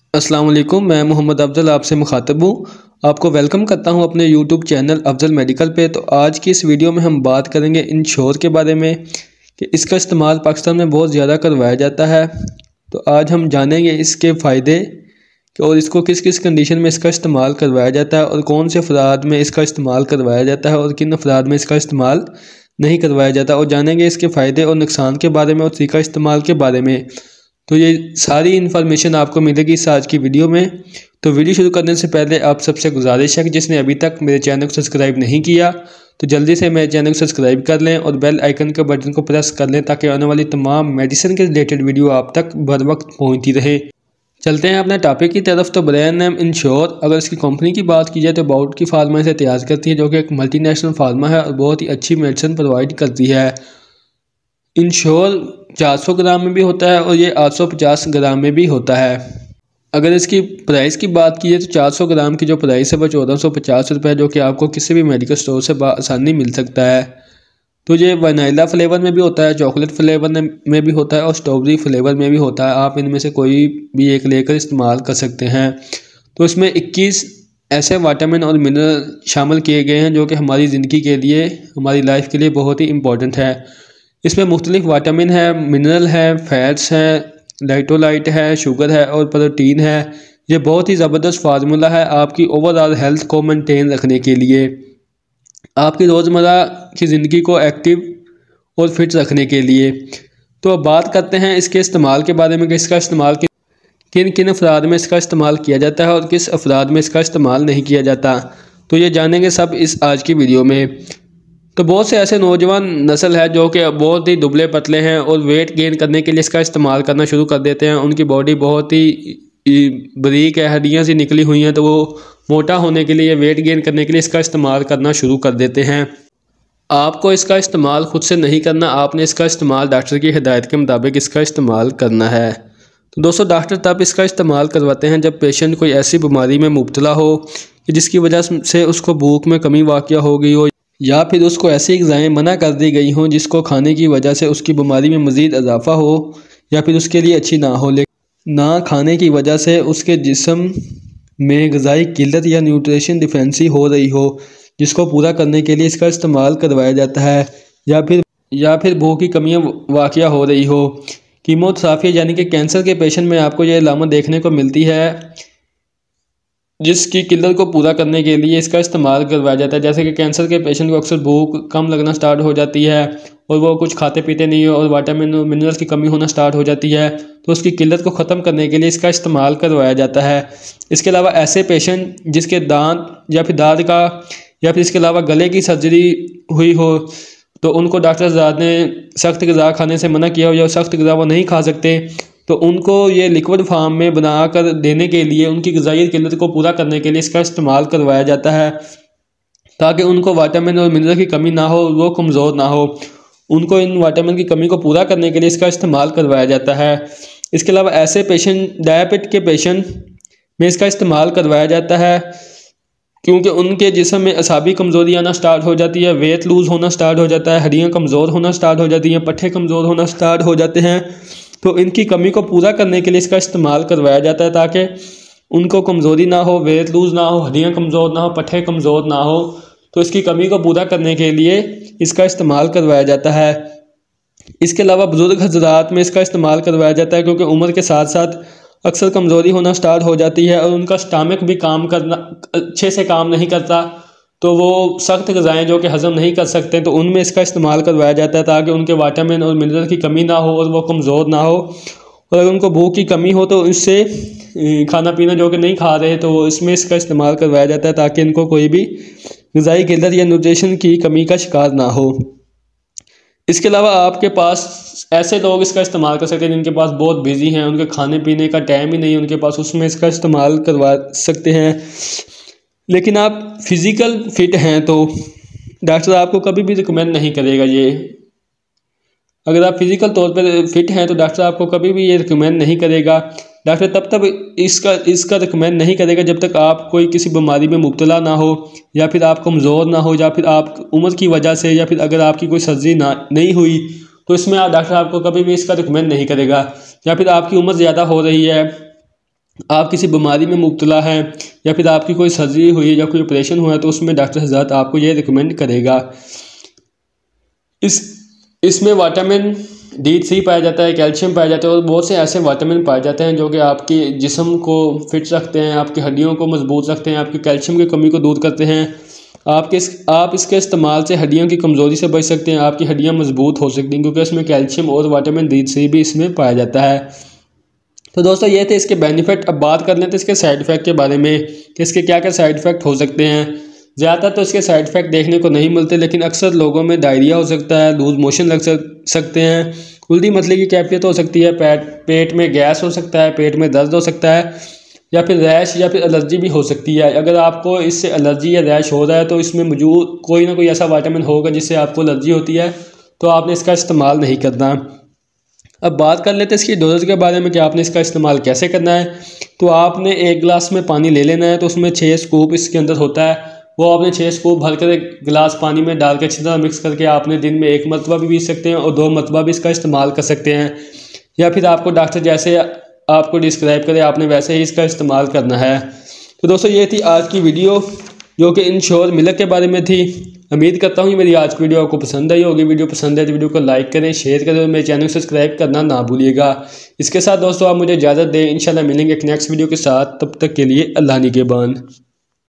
अस्सलाम वालेकुम, मैं मोहम्मद अफजल आपसे मुखातब हूँ। आपको वेलकम करता हूँ अपने यूट्यूब चैनल अफजल मेडिकल पे। तो आज की इस वीडियो में हम बात करेंगे इंश्योर के बारे में कि इसका इस्तेमाल पाकिस्तान में बहुत ज़्यादा करवाया जाता है। तो आज हम जानेंगे इसके फ़ायदे और इसको किस किस कंडीशन में इसका इस्तेमाल करवाया जाता है और कौन से अफराद में इसका इस्तेमाल करवाया जाता है और किन अफराद में इसका इस्तेमाल नहीं करवाया जाता, और जानेंगे इसके फ़ायदे और नुकसान के बारे में और तरीका इस्तेमाल के बारे में। तो ये सारी इन्फॉर्मेशन आपको मिलेगी इस आज की वीडियो में। तो वीडियो शुरू करने से पहले आप सबसे गुजारिश है कि जिसने अभी तक मेरे चैनल को सब्सक्राइब नहीं किया तो जल्दी से मेरे चैनल को सब्सक्राइब कर लें और बेल आइकन के बटन को प्रेस कर लें ताकि आने वाली तमाम मेडिसिन के रिलेटेड वीडियो आप तक बर वक्त पहुँचती रहे। चलते हैं अपने टॉपिक की तरफ। तो ब्रांड नेम इंश्योर, अगर इसकी कंपनी की बात की जाए तो बाउट की फार्मा इसे तैयार करती है, जो कि एक मल्टीनेशनल फार्मा है और बहुत ही अच्छी मेडिसिन प्रोवाइड करती है। इंश्योर 400 ग्राम में भी होता है और ये 850 ग्राम में भी होता है। अगर इसकी प्राइस की बात की जाए तो 400 ग्राम की जो प्राइस है वो 1450 रुपये, जो कि आपको किसी भी मेडिकल स्टोर से आसानी मिल सकता है। तो ये वनीला फ्लेवर में भी होता है, चॉकलेट फ्लेवर में भी होता है और स्ट्रॉबेरी फ्लेवर में भी होता है। आप इनमें से कोई भी एक लेकर इस्तेमाल कर सकते हैं। तो इसमें 21 ऐसे विटामिन और मिनरल शामिल किए गए हैं जो कि हमारी ज़िंदगी के लिए, हमारी लाइफ के लिए बहुत ही इम्पोर्टेंट है। इसमें मुख्तलिफ विटामिन है, मिनरल है, फैट्स हैं, इलेक्ट्रोलाइट है, शुगर है और प्रोटीन है। ये बहुत ही ज़बरदस्त फार्मूला है आपकी ओवरऑल हेल्थ को मेंटेन रखने के लिए, आपकी रोज़मर्रा की ज़िंदगी को एक्टिव और फिट रखने के लिए। तो अब बात करते हैं इसके इस्तेमाल के बारे में कि इसका इस्तेमाल किन किन अफराद में इसका इस्तेमाल किया जाता है और किस अफराद में इसका इस्तेमाल नहीं किया जाता। तो ये जानेंगे सब इस आज की वीडियो में। तो बहुत से ऐसे नौजवान नस्ल है जो कि बहुत ही दुबले पतले हैं और वेट गेन करने के लिए इसका इस्तेमाल करना शुरू कर देते हैं। उनकी बॉडी बहुत ही बारीक है, हड्डियाँ सी निकली हुई हैं, तो वो मोटा होने के लिए, वेट गेन करने के लिए इसका इस्तेमाल करना शुरू कर देते हैं। आपको इसका इस्तेमाल खुद से नहीं करना, आपने इसका इस्तेमाल डॉक्टर की हिदायत के मुताबिक इसका इस्तेमाल करना है। तो दोस्तों, डॉक्टर तब इसका इस्तेमाल करवाते हैं जब पेशेंट कोई ऐसी बीमारी में मुब्तला हो कि जिसकी वजह से उसको भूख में कमी वाक़या हो गई हो, या फिर उसको ऐसी ग़िज़ाएँ मना कर दी गई हों जिसको खाने की वजह से उसकी बीमारी में मज़ीद इजाफ़ा हो या फिर उसके लिए अच्छी ना हो, लेकिन ना खाने की वजह से उसके जिस्म में ग़िज़ाई किल्लत या न्यूट्रिशन डिफेंसी हो रही हो, जिसको पूरा करने के लिए इसका इस्तेमाल करवाया जाता है। या फिर भूख की कमियाँ वाक़या हो रही हो। कीमोथेरेपी यानी कि कैंसर के पेशेंट में आपको ये अलामत देखने को मिलती है, जिसकी किल्लत को पूरा करने के लिए इसका इस्तेमाल करवाया जाता है। जैसे कि कैंसर के पेशेंट को अक्सर भूख कम लगना स्टार्ट हो जाती है और वो कुछ खाते पीते नहीं है और विटामिन और मिनरल्स की कमी होना स्टार्ट हो जाती है, तो उसकी किल्लत को ख़त्म करने के लिए इसका इस्तेमाल करवाया जाता है। इसके अलावा ऐसे पेशेंट जिसके दांत या फिर दांत का या फिर इसके अलावा गले की सर्जरी हुई हो, तो उनको डॉक्टर साहब ने सख्त ग़िज़ा खाने से मना किया हो या सख्त ग़िज़ा वो नहीं खा सकते, तो उनको ये लिक्विड फार्म में बना कर देने के लिए, उनकी ग़िज़ाई किल्लत को पूरा करने के लिए इसका इस्तेमाल करवाया जाता है, ताकि उनको विटामिन और मिनरल की कमी ना हो, वो कमज़ोर ना हो। उनको इन विटामिन की कमी को पूरा करने के लिए इसका इस्तेमाल करवाया जाता है। इसके अलावा ऐसे पेशेंट, डायबिट के पेशेंट में इसका इस्तेमाल करवाया जाता है क्योंकि उनके जिस्म में असाबी कमज़ोरी आना स्टार्ट हो जाती है, वेट लूज़ होना स्टार्ट हो जाता है, हड्डियाँ कमज़ोर होना स्टार्ट हो जाती हैं, पट्ठे कमज़ोर होना स्टार्ट हो जाते हैं। तो इनकी कमी को पूरा करने के लिए इसका इस्तेमाल करवाया जाता है ताकि उनको कमज़ोरी ना हो, वेट लूज़ ना हो, हड्डियाँ कमज़ोर ना हो, पट्ठे कमज़ोर ना हो। तो इसकी कमी को पूरा करने के लिए इसका इस्तेमाल करवाया जाता है। इसके अलावा बुज़ुर्ग हज़रात में इसका इस्तेमाल करवाया जाता है क्योंकि उम्र के साथ साथ अक्सर कमज़ोरी होना स्टार्ट हो जाती है और उनका स्टमक भी अच्छे से काम नहीं करता, तो वो सख्त ग़िज़ाएँ जो कि हज़म नहीं कर सकते, तो उनमें इसका इस्तेमाल करवाया जाता है ताकि उनके विटामिन और मिनरल की कमी ना हो और वो कमज़ोर ना हो। और अगर उनको भूख की कमी हो तो इससे खाना पीना जो कि नहीं खा रहे, तो इसमें इसका इस्तेमाल करवाया जाता है ताकि इनको कोई भी ग़िज़ाई किल्लत या न्यूट्रिशन की कमी का शिकार ना हो। इसके अलावा आपके पास ऐसे लोग इसका इस्तेमाल कर सकते हैं जिनके पास बहुत बिज़ी हैं, उनके खाने पीने का टाइम ही नहीं है उनके पास, उसमें इसका इस्तेमाल करवा सकते हैं। लेकिन आप फिज़िकल फ़िट हैं तो डॉक्टर आपको कभी भी रिकमेंड नहीं करेगा ये। अगर आप फिज़िकल तौर पर फिट हैं तो डॉक्टर आपको कभी भी ये रिकमेंड नहीं करेगा। डॉक्टर तब इसका रिकमेंड नहीं करेगा जब तक आप कोई किसी बीमारी में मुब्तला ना हो, या फिर आप कमज़ोर ना हो, या फिर आप उम्र की वजह से, या फिर अगर आपकी कोई सर्जरी नहीं हुई तो इसमें डॉक्टर आपको कभी भी इसका रिकमेंड नहीं करेगा। या फिर आपकी उम्र ज़्यादा हो रही है आप किसी बीमारी में मुब्तला हैं या फिर आपकी कोई सर्जरी हुई है या कोई ऑपरेशन हुआ है तो उसमें डॉक्टर हज़रत आपको ये रिकमेंड करेगा। इसमें विटामिन D3 पाया जाता है, कैल्शियम पाया जाता है और बहुत से ऐसे विटामिन पाए जाते हैं जो कि आपके जिस्म को फिट रखते हैं, आपकी हड्डियों को मजबूत रखते हैं, आपकी कैल्शियम की कमी को दूर करते हैं। आप इसके इस्तेमाल से हड्डियों की कमज़ोरी से बच सकते हैं, आपकी हड्डियाँ मजबूत हो सकती हैं क्योंकि इसमें कैल्शियम और विटामिन D3 भी इसमें पाया जाता है। तो दोस्तों ये थे इसके बेनिफिट। अब बात कर लेते हैं इसके साइड इफ़ेक्ट के बारे में कि इसके क्या क्या साइड इफ़ेक्ट हो सकते हैं। ज़्यादातर तो इसके साइड इफ़ेक्ट देखने को नहीं मिलते, लेकिन अक्सर लोगों में डायरिया हो सकता है, लूज मोशन लग सकते हैं, उल्टी मतली की कैफियत हो सकती है, पेट में गैस हो सकता है, पेट में दर्द हो सकता है या फिर रैश या फिर एलर्जी भी हो सकती है। अगर आपको इससे एलर्जी या रैश हो रहा है तो इसमें मौजूद कोई ना कोई ऐसा विटामिन होगा जिससे आपको एलर्जी होती है, तो आपने इसका इस्तेमाल नहीं करना। अब बात कर लेते हैं इसकी डोज के बारे में कि आपने इसका इस्तेमाल कैसे करना है। तो आपने 1 गिलास में पानी ले लेना है, तो उसमें 6 स्कूप इसके अंदर होता है, वो आपने 6 स्कूप भर कर 1 गिलास पानी में डाल के अच्छी तरह मिक्स करके आपने दिन में 1 मरतबा भी पी सकते हैं और 2 मरतबा भी इसका इस्तेमाल कर सकते हैं, या फिर आपको डॉक्टर जैसे आपको डिस्क्राइब करे आपने वैसे ही इसका इस्तेमाल करना है। तो दोस्तों ये थी आज की वीडियो जो कि इंश्योर मिल्क के बारे में थी। उम्मीद करता हूँ कि मेरी आज की वीडियो आपको पसंद आई होगी। वीडियो पसंद है तो वीडियो को लाइक करें, शेयर करें और मेरे चैनल को सब्सक्राइब करना ना भूलिएगा। इसके साथ दोस्तों आप मुझे इजाज़त दें, इंशाल्लाह मिलेंगे एक नेक्स्ट वीडियो के साथ। तब तक के लिए अल्लाह निगहबान।